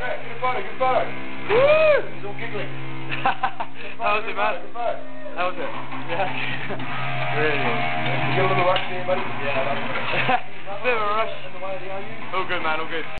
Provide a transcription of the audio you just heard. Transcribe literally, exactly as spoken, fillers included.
Good photo, good photo. Woo! He's all giggling. How was it, man? Good photo. How was it? Yeah. Really good. You got a little rush there, buddy? Yeah, that's it. Bit of a rush. All good, man, all good.